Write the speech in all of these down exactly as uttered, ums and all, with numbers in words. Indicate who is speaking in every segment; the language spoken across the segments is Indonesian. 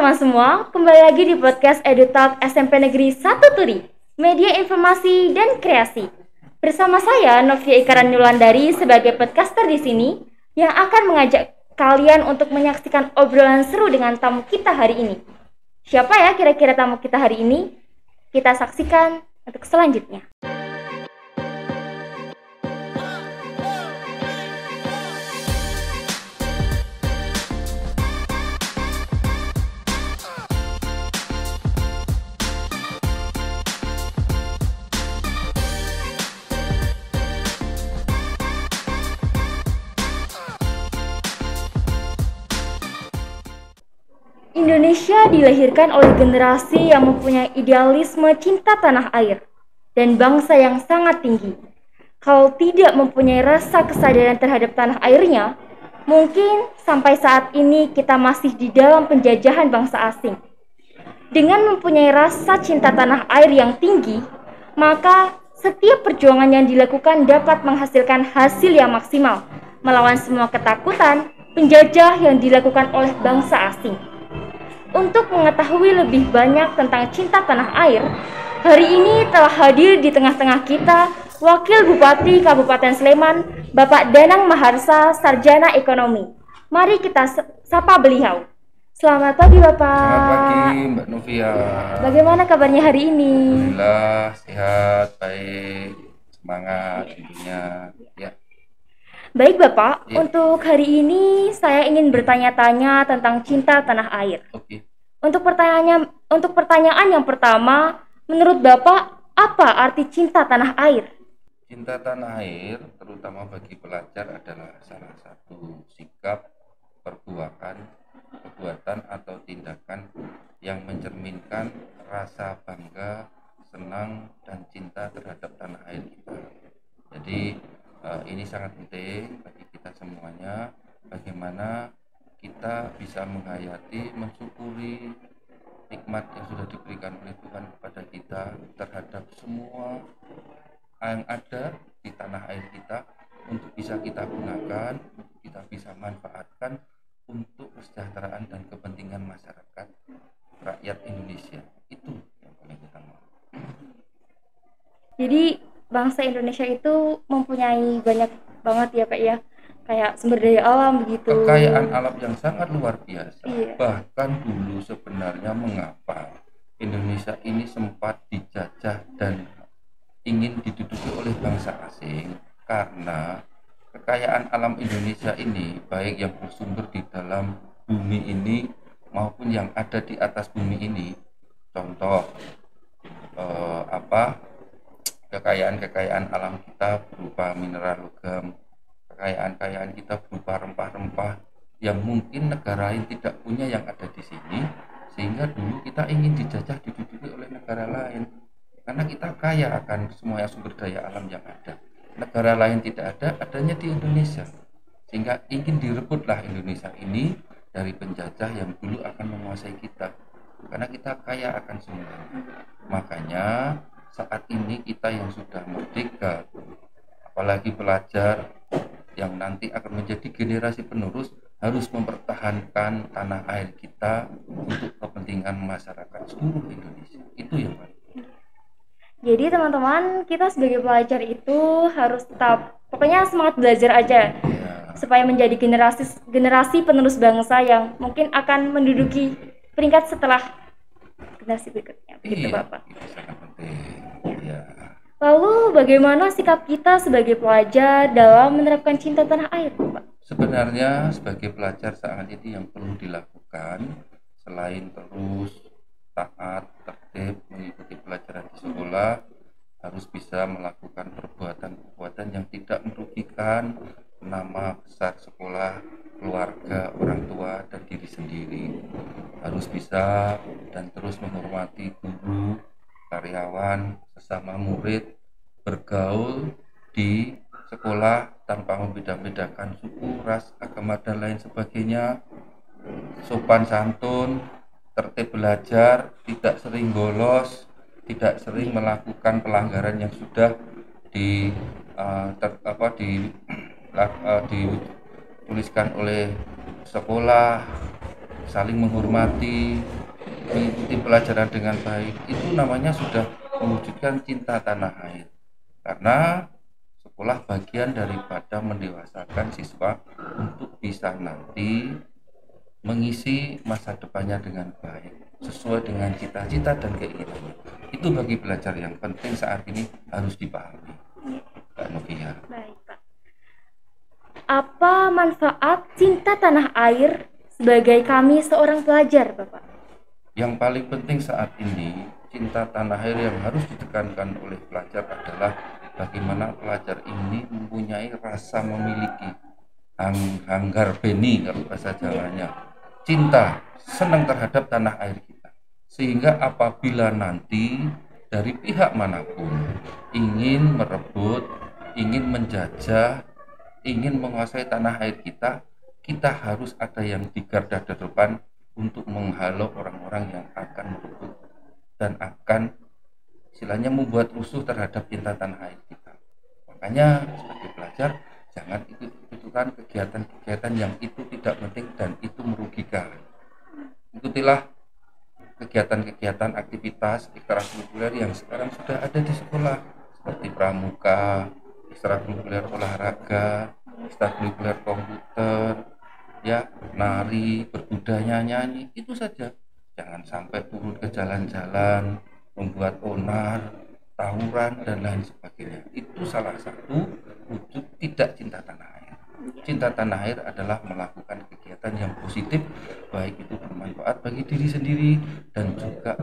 Speaker 1: teman semua, kembali lagi di podcast EduTalk S M P Negeri satu Turi, media informasi dan kreasi. Bersama saya Novia Ikaran Yulandari sebagai podcaster di sini yang akan mengajak kalian untuk menyaksikan obrolan seru dengan tamu kita hari ini. Siapa ya kira-kira tamu kita hari ini? Kita saksikan untuk selanjutnya. Indonesia dilahirkan oleh generasi yang mempunyai idealisme cinta tanah air dan bangsa yang sangat tinggi. Kalau tidak mempunyai rasa kesadaran terhadap tanah airnya, mungkin sampai saat ini kita masih di dalam penjajahan bangsa asing. Dengan mempunyai rasa cinta tanah air yang tinggi, maka setiap perjuangan yang dilakukan dapat menghasilkan hasil yang maksimal, melawan semua ketakutan penjajah yang dilakukan oleh bangsa asing. Untuk mengetahui lebih banyak tentang cinta tanah air, hari ini telah hadir di tengah-tengah kita Wakil Bupati Kabupaten Sleman, Bapak Danang Maharsa, Sarjana Ekonomi. Mari kita sapa beliau. Selamat pagi Bapak.
Speaker 2: Selamat pagi Mbak Novia.
Speaker 1: Bagaimana kabarnya hari ini?
Speaker 2: Alhamdulillah sehat, baik, semangat tentunya. Ya.
Speaker 1: Baik Bapak,
Speaker 2: Ya.
Speaker 1: Untuk hari ini saya ingin bertanya-tanya tentang cinta tanah air.
Speaker 2: Oke.
Speaker 1: Untuk pertanyaannya, untuk pertanyaan yang pertama, menurut Bapak apa arti cinta tanah air?
Speaker 2: Cinta tanah air, terutama bagi pelajar, adalah salah satu sikap, perbuatan, perbuatan atau tindakan yang mencerminkan rasa bangga, senang, dan cinta terhadap tanah air kita. Jadi Uh, ini sangat penting bagi kita semuanya, bagaimana kita bisa menghayati, mensyukuri nikmat yang sudah diberikan oleh Tuhan kepada kita terhadap semua yang ada di tanah air kita, untuk bisa kita gunakan, untuk kita bisa manfaatkan untuk kesejahteraan dan kepentingan masyarakat rakyat Indonesia. Itu yang paling utama.
Speaker 1: Jadi bangsa Indonesia itu mempunyai banyak banget ya Pak ya, kayak sumber daya alam begitu.
Speaker 2: Kekayaan alam yang sangat luar biasa.
Speaker 1: Iya.
Speaker 2: Bahkan dulu sebenarnya mengapa Indonesia ini sempat dijajah dan ingin diduduki oleh bangsa asing, karena kekayaan alam Indonesia ini, baik yang bersumber di dalam bumi ini maupun yang ada di atas bumi ini. Contoh eh, apa kekayaan-kekayaan alam kita berupa mineral logam, kekayaan-kekayaan kita berupa rempah-rempah yang mungkin negara lain tidak punya yang ada di sini, sehingga dulu kita ingin dijajah, diduduki oleh negara lain karena kita kaya akan semua sumber daya alam yang ada. Negara lain tidak ada, adanya di Indonesia, sehingga ingin direbutlah Indonesia ini dari penjajah yang dulu akan menguasai kita, karena kita kaya akan semua. Makanya saat ini kita yang sudah merdeka, apalagi pelajar yang nanti akan menjadi generasi penerus, harus mempertahankan tanah air kita untuk kepentingan masyarakat seluruh Indonesia. Itu yang paling.
Speaker 1: Jadi teman-teman, kita sebagai pelajar itu harus tetap, pokoknya semangat belajar aja ya, supaya menjadi generasi generasi penerus bangsa yang mungkin akan menduduki peringkat setelah generasi berikutnya. Begitu
Speaker 2: Iya,
Speaker 1: Bapak.
Speaker 2: itu sangat penting. Ya.
Speaker 1: Lalu bagaimana sikap kita sebagai pelajar dalam menerapkan cinta tanah air, Pak?
Speaker 2: Sebenarnya sebagai pelajar saat ini yang perlu dilakukan, selain terus taat, tertib, mengikuti pelajaran di sekolah, harus bisa melakukan perbuatan-perbuatan yang tidak merugikan nama besar sekolah, keluarga, orang tua, dan diri sendiri. Harus bisa dan terus menghormati guru, karyawan, sesama murid, bergaul di sekolah tanpa membeda-bedakan suku, ras, agama, dan lain sebagainya, sopan santun, tertib belajar, tidak sering bolos, tidak sering melakukan pelanggaran yang sudah di uh, ter, apa di uh, dituliskan oleh sekolah, saling menghormati, mengikuti pelajaran dengan baik, itu namanya sudah mewujudkan cinta tanah air. Karena sekolah bagian daripada mendewasakan siswa untuk bisa nanti mengisi masa depannya dengan baik sesuai dengan cita-cita dan keinginannya. Itu bagi pelajar yang penting saat ini harus dipahami, Mbak Novia.
Speaker 1: Baik, Pak. Apa manfaat cinta tanah air sebagai kami seorang pelajar, Bapak?
Speaker 2: Yang paling penting saat ini, cinta tanah air yang harus ditekankan oleh pelajar adalah bagaimana pelajar ini mempunyai rasa memiliki hang hanggar beni kalau bahasa Jawanya, cinta, senang terhadap tanah air kita. Sehingga apabila nanti dari pihak manapun ingin merebut, ingin menjajah, ingin menguasai tanah air kita, kita harus ada yang di garda terdepan untuk menghalau orang-orang yang akan merebut dan akan istilahnya membuat rusuh terhadap cinta tanah air kita. Makanya sebagai pelajar jangan ikut-ikutan kegiatan-kegiatan yang itu tidak penting dan itu merugikan. Ikutilah kegiatan-kegiatan aktivitas ekstrakurikuler yang sekarang sudah ada di sekolah seperti pramuka, ekstrakurikuler olahraga, ekstrakurikuler komputer, ya, nari, berbudaya, nyanyi, itu saja. Jangan sampai turun ke jalan-jalan, membuat onar, tawuran, dan lain sebagainya. Itu salah satu wujud tidak cinta tanah air. Cinta tanah air adalah melakukan kegiatan yang positif, baik itu bermanfaat bagi diri sendiri dan juga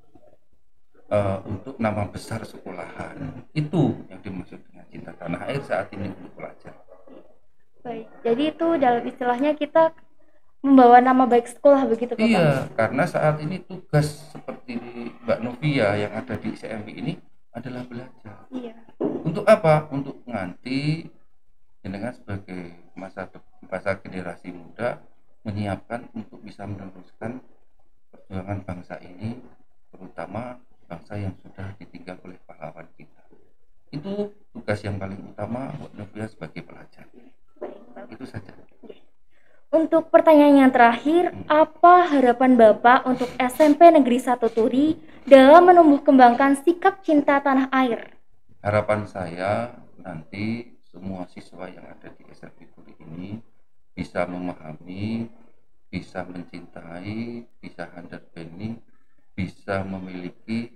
Speaker 2: uh, untuk nama besar sekolahan. Itu yang dimaksud dengan cinta tanah air saat ini untuk pelajar.
Speaker 1: Baik, jadi itu dalam istilahnya kita membawa nama baik sekolah begitu, Bapak?
Speaker 2: Iya, karena saat ini tugas seperti Mbak Novia yang ada di S M P ini adalah belajar.
Speaker 1: Iya.
Speaker 2: Untuk apa? Untuk nanti dengan sebagai masa masa generasi muda menyiapkan untuk bisa meneruskan perjuangan bangsa ini, terutama bangsa yang sudah ditinggal oleh pahlawan kita. Itu tugas yang paling utama buat Novia sebagai pelajar. Itu saja.
Speaker 1: Untuk pertanyaan yang terakhir, hmm. apa harapan Bapak untuk S M P Negeri satu Turi dalam menumbuh kembangkan sikap cinta tanah air?
Speaker 2: Harapan saya nanti semua siswa yang ada di S M P Turi ini bisa memahami, bisa mencintai, bisa handal beni, bisa memiliki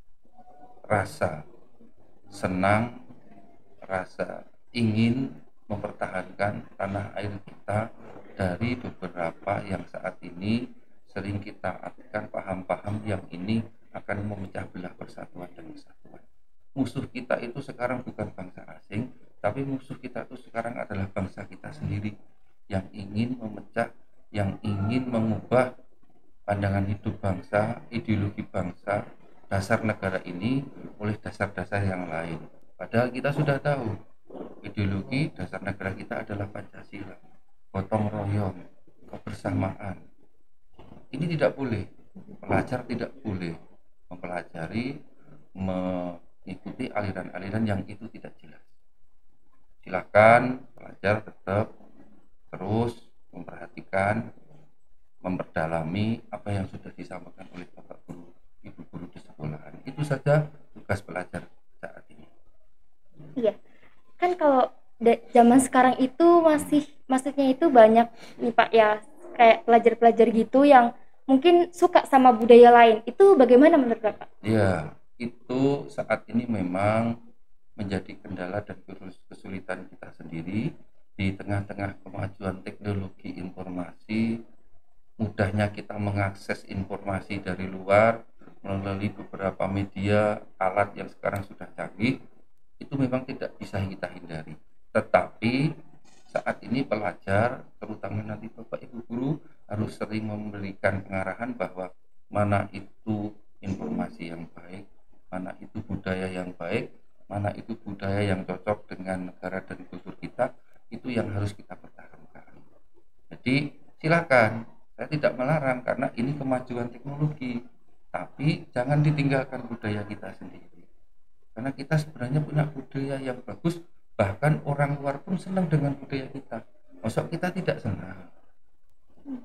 Speaker 2: rasa senang, rasa ingin mempertahankan tanah air kita dari beberapa yang saat ini sering kita artikan paham-paham yang ini akan memecah belah persatuan dan kesatuan. Musuh kita itu sekarang bukan bangsa asing, tapi musuh kita itu sekarang adalah bangsa kita sendiri yang ingin memecah, yang ingin mengubah pandangan hidup bangsa, ideologi bangsa, dasar negara ini oleh dasar-dasar yang lain. Padahal kita sudah tahu ideologi dasar negara kita adalah Pancasila, gotong royong, kebersamaan. Ini tidak boleh, pelajar tidak boleh mempelajari, mengikuti aliran-aliran yang itu tidak jelas. Silakan pelajar tetap terus memperhatikan, memperdalami apa yang sudah disampaikan oleh Bapak Guru, Ibu Guru di sekolahan. Itu saja tugas pelajar saat ini.
Speaker 1: Iya. Kan kalau de- zaman sekarang itu masih maksudnya itu banyak nih Pak ya, kayak pelajar-pelajar gitu yang mungkin suka sama budaya lain. Itu bagaimana menurut Bapak?
Speaker 2: Ya, itu saat ini memang menjadi kendala dan kesulitan kita sendiri di tengah-tengah kemajuan teknologi informasi, mudahnya kita mengakses informasi dari luar melalui beberapa media, alat yang sekarang sudah canggih. Itu memang tidak bisa kita hindari. Tetapi saat ini pelajar, terutama nanti Bapak Ibu Guru, harus sering memberikan pengarahan bahwa mana itu informasi yang baik, mana itu budaya yang baik, mana itu budaya yang cocok dengan negara dan kultur kita, itu yang harus kita pertahankan. Jadi silakan, saya tidak melarang karena ini kemajuan teknologi, tapi jangan ditinggalkan budaya kita sendiri. Karena kita sebenarnya punya budaya yang bagus, bahkan orang luar pun senang dengan budaya kita. Masa kita tidak senang?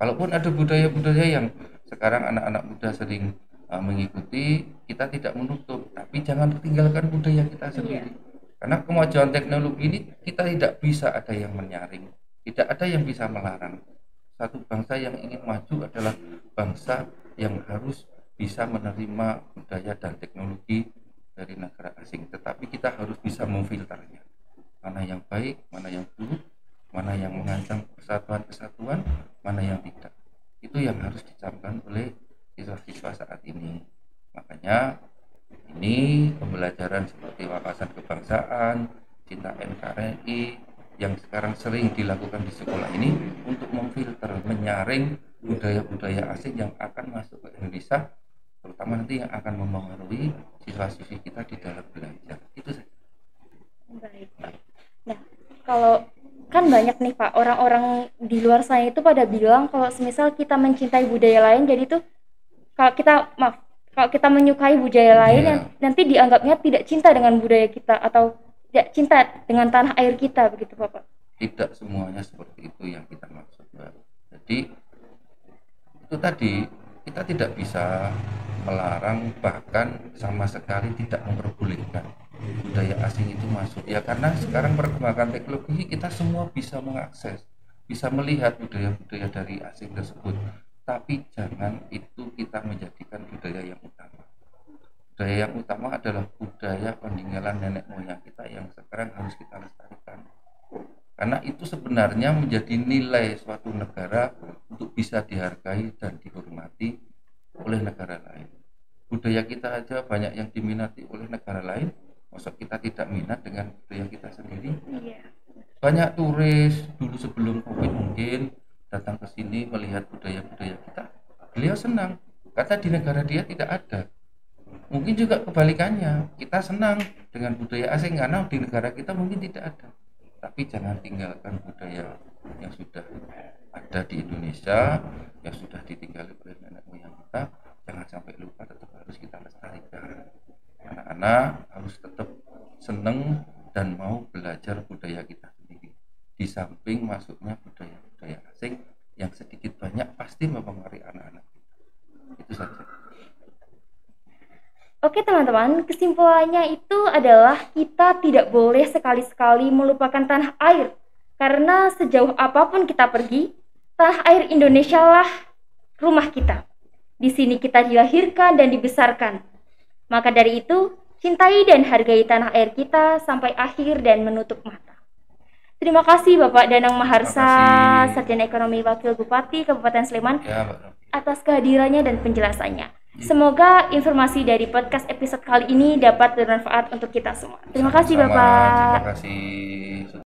Speaker 2: Kalaupun ada budaya-budaya yang sekarang anak-anak muda sering uh, mengikuti, kita tidak menutup, tapi jangan tinggalkan budaya kita sendiri.
Speaker 1: Iya.
Speaker 2: Karena kemajuan teknologi ini kita tidak bisa ada yang menyaring, tidak ada yang bisa melarang. Satu bangsa yang ingin maju adalah bangsa yang harus bisa menerima budaya dan teknologi dari negara asing, tetapi kita harus bisa memfilternya. Mana yang baik, mana yang buruk, mana yang mengancam persatuan-kesatuan, mana yang tidak. Itu yang harus dicamkan oleh siswa-siswa saat ini. Makanya ini pembelajaran seperti wawasan kebangsaan, cinta N K R I yang sekarang sering dilakukan di sekolah ini untuk memfilter, menyaring budaya-budaya asing yang akan masuk ke Indonesia, terutama nanti yang akan mempengaruhi siswa-siswi kita di dalam belajar. Itu saja.
Speaker 1: Baik, Pak. Nah, kalau kan banyak nih Pak, orang-orang di luar sana itu pada bilang kalau semisal kita mencintai budaya lain, jadi tuh kalau kita maaf kalau kita menyukai budaya lain
Speaker 2: Iya.
Speaker 1: yang nanti dianggapnya tidak cinta dengan budaya kita atau tidak cinta dengan tanah air kita, begitu Bapak?
Speaker 2: Tidak semuanya seperti itu yang kita maksud, Mbak. Jadi itu tadi, kita tidak bisa melarang, bahkan sama sekali tidak memperbolehkan budaya asing itu masuk. Ya karena sekarang perkembangan teknologi kita semua bisa mengakses, bisa melihat budaya-budaya dari asing tersebut. Tapi jangan itu kita menjadikan budaya yang utama. Budaya yang utama adalah budaya peninggalan nenek moyang kita yang sekarang harus kita lestarikan. Karena itu sebenarnya menjadi nilai suatu negara untuk bisa dihargai dan dihormati oleh negara lain. Budaya kita aja banyak yang diminati oleh negara lain, masa kita tidak minat dengan budaya kita sendiri?
Speaker 1: Iya.
Speaker 2: Banyak turis dulu sebelum Covid mungkin datang ke sini melihat budaya-budaya kita, beliau senang karena di negara dia tidak ada. Mungkin juga kebalikannya, kita senang dengan budaya asing karena di negara kita mungkin tidak ada. Tapi jangan tinggalkan budaya yang sudah ada di Indonesia, yang sudah ditinggali oleh nenek moyang kita, jangan sampai lupa, tetap harus kita lestarikan. Anak-anak harus tetap senang dan mau belajar budaya kita sendiri. Di samping masuknya budaya-budaya asing yang sedikit banyak pasti mempengaruhi anak-anak kita. Itu saja.
Speaker 1: Oke teman-teman, kesimpulannya itu adalah kita tidak boleh sekali-sekali melupakan tanah air. Karena sejauh apapun kita pergi, tanah air Indonesia lah rumah kita. Di sini kita dilahirkan dan dibesarkan. Maka dari itu, cintai dan hargai tanah air kita sampai akhir dan menutup mata. Terima kasih Bapak Danang Maharsa,
Speaker 2: Terima kasih.
Speaker 1: Sarjana Ekonomi Wakil Bupati Kabupaten Sleman,
Speaker 2: Ya, Mbak Novi.
Speaker 1: atas kehadirannya dan penjelasannya. Semoga informasi dari podcast episode kali ini dapat bermanfaat untuk kita semua. Terima kasih
Speaker 2: Sama-sama.
Speaker 1: Bapak.
Speaker 2: Terima kasih.